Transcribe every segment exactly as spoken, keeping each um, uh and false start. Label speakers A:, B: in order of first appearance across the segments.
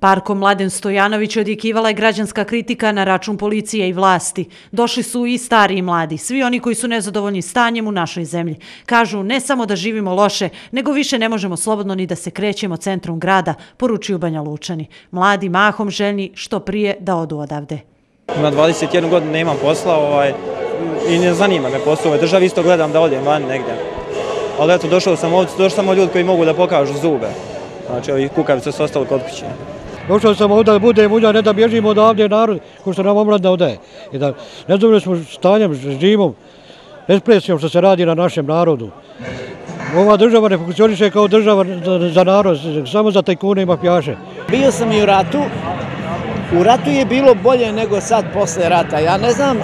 A: Parkom Mladen Stojanović odjekivala je građanska kritika na račun policije i vlasti. Došli su i stari i mladi, svi oni koji su nezadovoljni stanjem u našoj zemlji. Kažu ne samo da živimo loše, nego više ne možemo slobodno ni da se krećemo centrom grada, poručuju Banja Lučani. Mladi mahom željni što prije da odu odavde.
B: Ima dvadeset jednu godinu, nemam posla ovaj, i ne zanima me posao. U državi isto gledam da odem van negdje. Ali eto, došao sam ovdje, došli samo ljudi koji mogu da pokažu zube. Znači, ovi kukavice su ostali kod kuće.
C: Došao sam ovdje da budem u njoj, ne da bježimo odavdje narod, ko što nam omladna odaje. I da ne znam smo stanjem, živimo, represijom što se radi na našem narodu. Ova država ne funkcioniše kao država za narod, samo za tajkune i mafijaše.
D: Bio sam i u ratu. U ratu je bilo bolje nego sad posle rata. Ja ne znam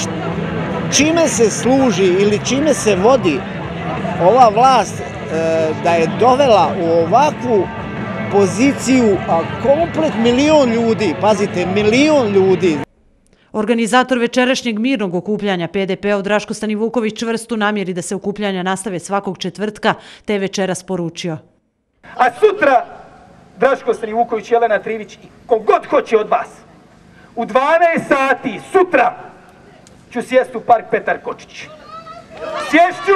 D: čime se služi ili čime se vodi ova vlast da je dovela u ovakvu poziciju, a komplet milion ljudi, pazite, milion ljudi.
A: Organizator večerašnjeg mirnog okupljanja P D P-a Draško Stanivuković čvrstu namjeri da se okupljanja nastave svakog četvrtka, te večeras poručio.
E: A sutra Draško Stanivuković, Jelena Trivić i kogod hoće od vas, u dvanaest sati sutra ću sjesti u park Petar Kočić. Sješću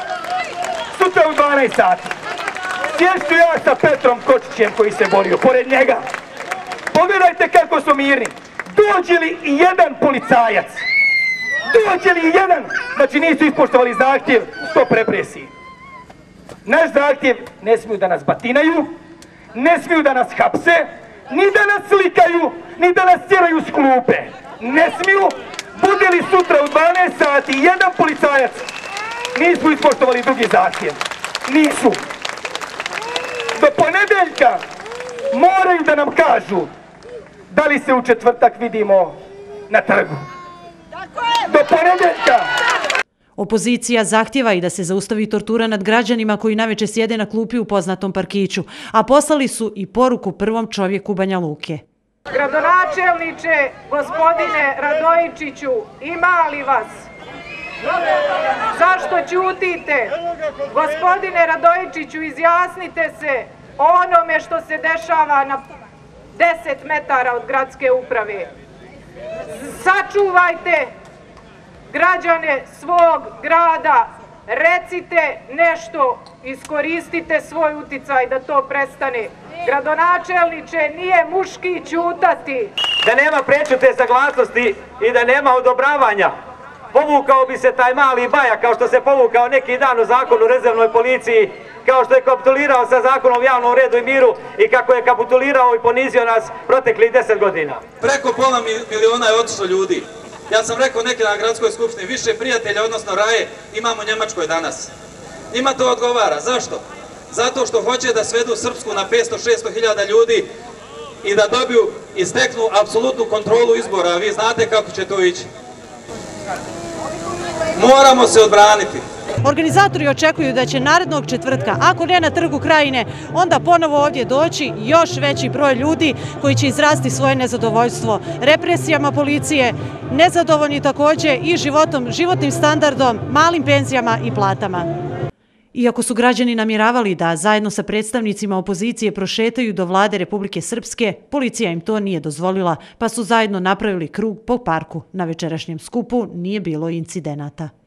E: sutra u dvanaest sati. Sješću ja sa Petrom Kočićem koji se borio, pored njega. Pogledajte kako su mirni. Dođe li i jedan policajac, dođe li i jedan, znači nisu ispoštovali zahtjev, stop represiji. Naš zahtjev, ne smiju da nas batinaju, ne smiju da nas hapse, ni da nas slikaju, ni da nas tjeraju s klupe. Ne smiju, bude li sutra u dvanaest sati jedan policajac, nisu ispoštovali drugi zahtjev. Nisu. Do ponedeljka moraju da nam kažu da li se u četvrtak vidimo na trgu. Do ponedeljka!
A: Opozicija zahtjeva i da se zaustavi tortura nad građanima koji naveče sjede na klupi u poznatom parkiću, a poslali su i poruku prvom čovjeku Banja Luke.
F: Gradonačelniče, gospodine Radojičiću, ima li vas? Zašto ćutite? Gospodine Radojičiću, izjasnite se o onome što se dešava na deset metara od gradske uprave. Sačuvajte građane svog grada, recite nešto, iskoristite svoj uticaj da to prestane. Gradonačelniče, nije muški ćutati.
G: Da nema prečute saglasnosti i da nema odobravanja, povukao bi se taj mali Baja kao što se povukao neki dan u zakonu o rezervnoj policiji, kao što je kapitulirao sa zakonom o javnom redu i miru i kako je kapitulirao i ponizio nas proteklih deset godina.
H: Preko pola miliona je otišlo ljudi. Ja sam rekao neke na gradskoj skupštini, više prijatelja, odnosno raje, imamo u Njemačkoj danas. Njima to odgovara. Zašto? Zato što hoće da svedu Srpsku na petsto do šesto hiljada ljudi i da dobiju i steknu apsolutnu kontrolu izbora. Vi znate kako će to ići. Moramo se odbraniti.
A: Organizatori očekuju da će narednog četvrtka, ako ne na Trgu Krajine, onda ponovo ovdje doći još veći broj ljudi koji će izraziti svoje nezadovoljstvo represijama policije, nezadovoljni također i životom, životnim standardom, malim penzijama i platama. Iako su građani namjeravali da zajedno sa predstavnicima opozicije prošetaju do vlade Republike Srpske, policija im to nije dozvolila, pa su zajedno napravili krug po parku. Na večerašnjem skupu nije bilo incidenata.